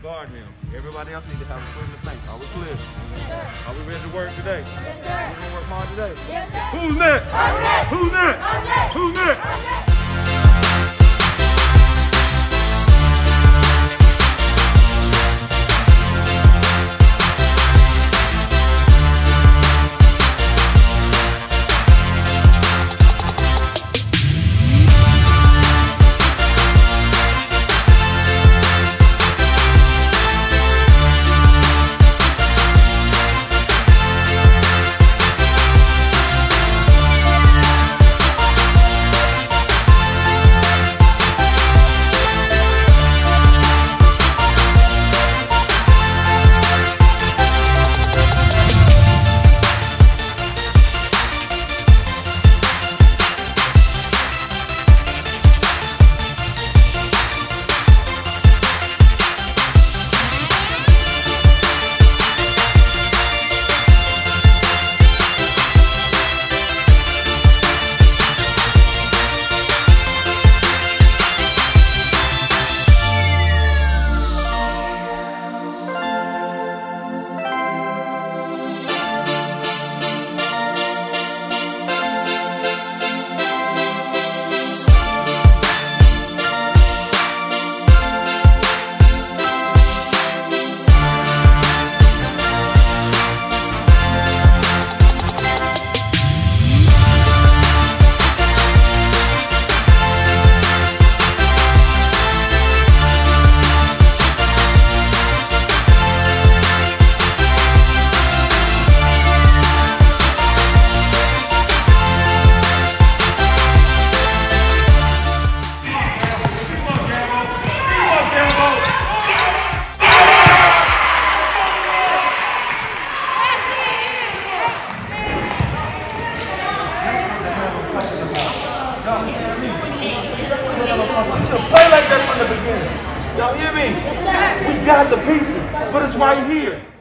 guard him. Everybody else needs to have a swing of thanks. Are we clear? Yes, sir. Are we ready to work today? Yes, sir. We gonna work hard today? Yes, sir. Who's next? I'm next. Who's next? I'm next. Who's next? I'm next. We should play like that from the beginning. Y'all hear me? Yes, sir. We got the pieces, but it's right here.